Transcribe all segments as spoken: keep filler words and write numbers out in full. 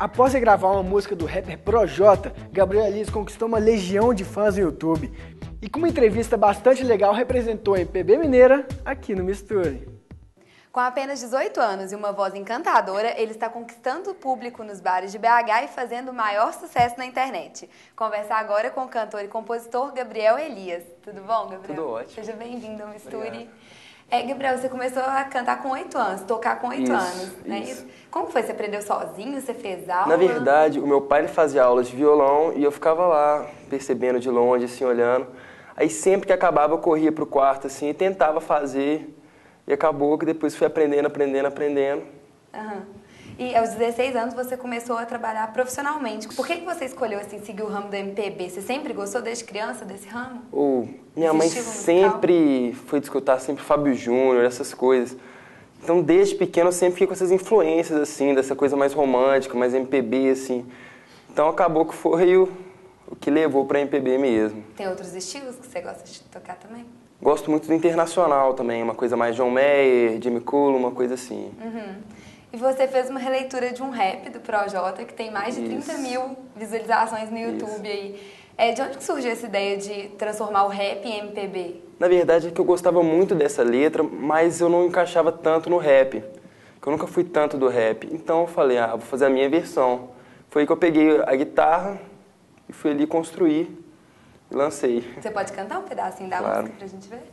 Após gravar uma música do rapper Projota, Gabriel Elias conquistou uma legião de fãs no YouTube. E com uma entrevista bastante legal, representou a M P B mineira aqui no Misture. Com apenas dezoito anos e uma voz encantadora, ele está conquistando o público nos bares de B H e fazendo o maior sucesso na internet. Conversar agora com o cantor e compositor Gabriel Elias. Tudo bom, Gabriel? Tudo ótimo. Seja bem-vindo ao Misture. É, Gabriel, você começou a cantar com oito anos, tocar com oito anos, não é isso? Como foi? Você aprendeu sozinho? Você fez aula? Na verdade, o meu pai ele fazia aulas de violão e eu ficava lá, percebendo de longe, assim, olhando. Aí sempre que acabava eu corria pro quarto, assim, e tentava fazer. E acabou que depois fui aprendendo, aprendendo, aprendendo. Uhum. E aos dezesseis anos você começou a trabalhar profissionalmente. Por que que você escolheu, assim, seguir o ramo da M P B? Você sempre gostou desde criança desse ramo? Oh, minha Esse mãe estilo sempre foi de escutar sempre Fábio Júnior, essas coisas. Então, desde pequeno, eu sempre fiquei com essas influências, assim, dessa coisa mais romântica, mais M P B, assim. Então, acabou que foi o, o que levou pra M P B mesmo. Tem outros estilos que você gosta de tocar também? Gosto muito do internacional também, uma coisa mais John Mayer, Jimmy Cullum, uma coisa assim. Uhum. E você fez uma releitura de um rap do Projota, que tem mais de trinta mil visualizações no YouTube aí. É, de onde que surgiu essa ideia de transformar o rap em M P B? Na verdade é que eu gostava muito dessa letra, mas eu não encaixava tanto no rap. Eu nunca fui tanto do rap. Então eu falei, ah, vou fazer a minha versão. Foi aí que eu peguei a guitarra e fui ali construir e lancei. Você pode cantar um pedacinho da Claro. música pra gente ver?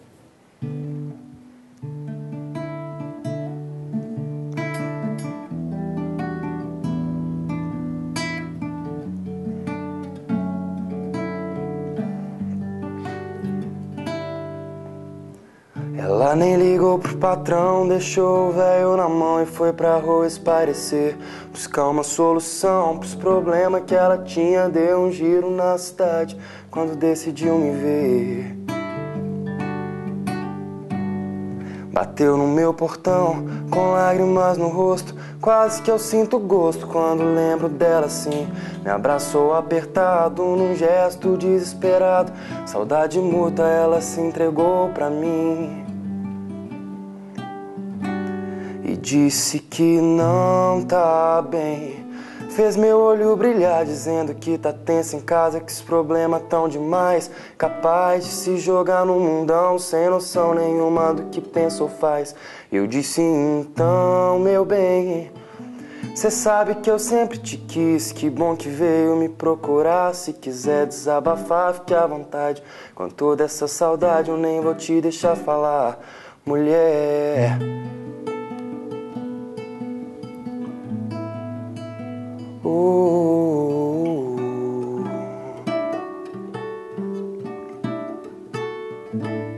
Ela nem ligou pro patrão, deixou o velho na mão e foi pra rua espairecer. Buscar uma solução pros problemas que ela tinha. Deu um giro na cidade quando decidiu me ver. Bateu no meu portão com lágrimas no rosto. Quase que eu sinto gosto quando lembro dela assim. Me abraçou apertado num gesto desesperado. Saudade mútua, ela se entregou pra mim. E disse que não tá bem. Fez meu olho brilhar dizendo que tá tenso em casa, que os problemas tão demais. Capaz de se jogar no mundão sem noção nenhuma do que pensa ou faz. Eu disse então, meu bem, cê sabe que eu sempre te quis. Que bom que veio me procurar. Se quiser desabafar, fique à vontade. Com toda essa saudade eu nem vou te deixar falar, mulher. Uh,